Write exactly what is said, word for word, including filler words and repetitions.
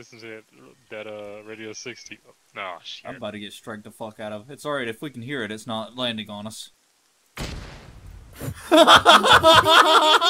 listen to that, that uh, Radio sixty. Oh, shit. I'm about to get striked the fuck out of. It's alright, if we can hear it, it's not landing on us.